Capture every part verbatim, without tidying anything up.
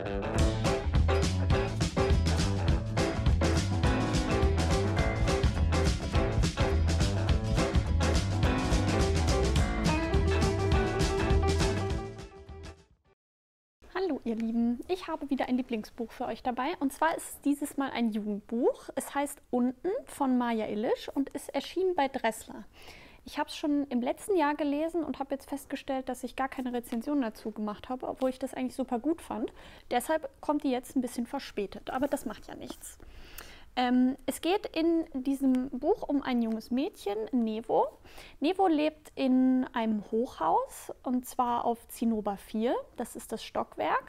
Hallo ihr Lieben, ich habe wieder ein Lieblingsbuch für euch dabei und zwar ist es dieses Mal ein Jugendbuch. Es heißt Unten von Maja Illisch und ist erschienen bei Dressler. Ich habe es schon im letzten Jahr gelesen und habe jetzt festgestellt, dass ich gar keine Rezension dazu gemacht habe, obwohl ich das eigentlich super gut fand. Deshalb kommt die jetzt ein bisschen verspätet, aber das macht ja nichts. Ähm, es geht in diesem Buch um ein junges Mädchen, Nevo. Nevo lebt in einem Hochhaus und zwar auf Zinnober vier, das ist das Stockwerk.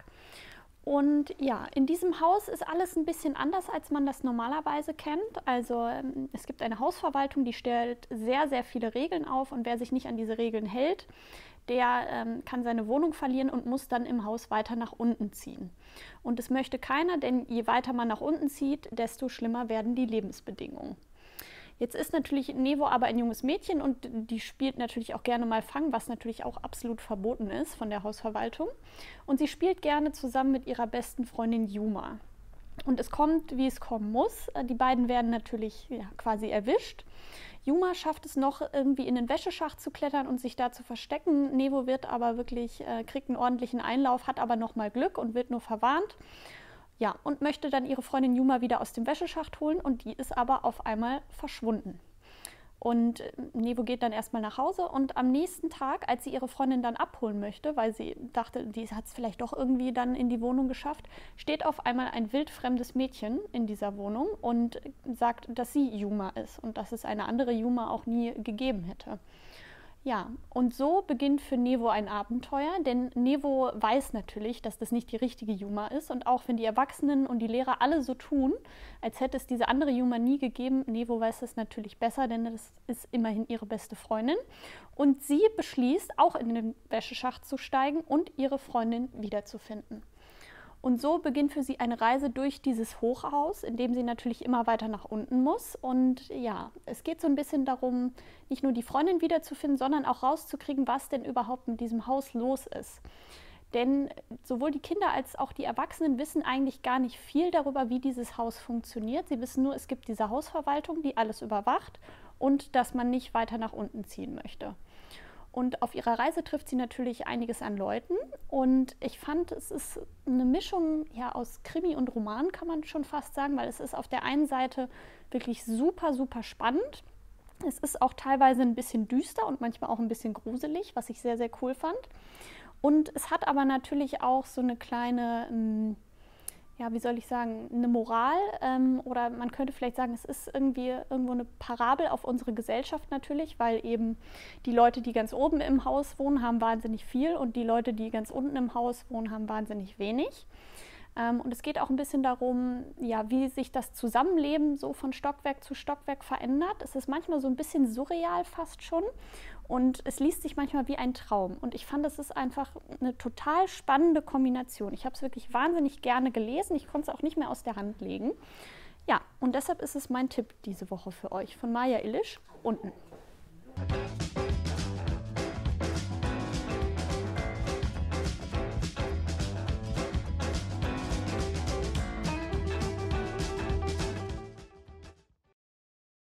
Und ja, in diesem Haus ist alles ein bisschen anders, als man das normalerweise kennt. Also ähm, es gibt eine Hausverwaltung, die stellt sehr, sehr viele Regeln auf und wer sich nicht an diese Regeln hält, der ähm, kann seine Wohnung verlieren und muss dann im Haus weiter nach unten ziehen. Und das möchte keiner, denn je weiter man nach unten zieht, desto schlimmer werden die Lebensbedingungen. Jetzt ist natürlich Nevo aber ein junges Mädchen und die spielt natürlich auch gerne mal Fang, was natürlich auch absolut verboten ist von der Hausverwaltung. Und sie spielt gerne zusammen mit ihrer besten Freundin Yuma. Und es kommt, wie es kommen muss. Die beiden werden natürlich ja, quasi erwischt. Yuma schafft es noch, irgendwie in den Wäscheschacht zu klettern und sich da zu verstecken. Nevo wird aber wirklich, äh, kriegt einen ordentlichen Einlauf, hat aber noch mal Glück und wird nur verwarnt. Ja, und möchte dann ihre Freundin Yuma wieder aus dem Wäscheschacht holen und die ist aber auf einmal verschwunden. Und Nevo geht dann erstmal nach Hause und am nächsten Tag, als sie ihre Freundin dann abholen möchte, weil sie dachte, die hat es vielleicht doch irgendwie dann in die Wohnung geschafft, steht auf einmal ein wildfremdes Mädchen in dieser Wohnung und sagt, dass sie Yuma ist und dass es eine andere Yuma auch nie gegeben hätte. Ja, und so beginnt für Nevo ein Abenteuer, denn Nevo weiß natürlich, dass das nicht die richtige Yuma ist und auch wenn die Erwachsenen und die Lehrer alle so tun, als hätte es diese andere Yuma nie gegeben, Nevo weiß das natürlich besser, denn das ist immerhin ihre beste Freundin und sie beschließt, auch in den Wäscheschacht zu steigen und ihre Freundin wiederzufinden. Und so beginnt für sie eine Reise durch dieses Hochhaus, in dem sie natürlich immer weiter nach unten muss. Und ja, es geht so ein bisschen darum, nicht nur die Freundin wiederzufinden, sondern auch rauszukriegen, was denn überhaupt mit diesem Haus los ist. Denn sowohl die Kinder als auch die Erwachsenen wissen eigentlich gar nicht viel darüber, wie dieses Haus funktioniert. Sie wissen nur, es gibt diese Hausverwaltung, die alles überwacht und dass man nicht weiter nach unten ziehen möchte. Und auf ihrer Reise trifft sie natürlich einiges an Leuten. Und ich fand, es ist eine Mischung ja, aus Krimi und Roman, kann man schon fast sagen, weil es ist auf der einen Seite wirklich super, super spannend. Es ist auch teilweise ein bisschen düster und manchmal auch ein bisschen gruselig, was ich sehr, sehr cool fand. Und es hat aber natürlich auch so eine kleine, ja, wie soll ich sagen, eine Moral ähm, oder man könnte vielleicht sagen, es ist irgendwie irgendwo eine Parabel auf unsere Gesellschaft natürlich, weil eben die Leute, die ganz oben im Haus wohnen, haben wahnsinnig viel und die Leute, die ganz unten im Haus wohnen, haben wahnsinnig wenig. Ähm, und es geht auch ein bisschen darum, ja, wie sich das Zusammenleben so von Stockwerk zu Stockwerk verändert. Es ist manchmal so ein bisschen surreal fast schon. Und es liest sich manchmal wie ein Traum. Und ich fand, es ist einfach eine total spannende Kombination. Ich habe es wirklich wahnsinnig gerne gelesen. Ich konnte es auch nicht mehr aus der Hand legen. Ja, und deshalb ist es mein Tipp diese Woche für euch von Maja Illisch, Unten.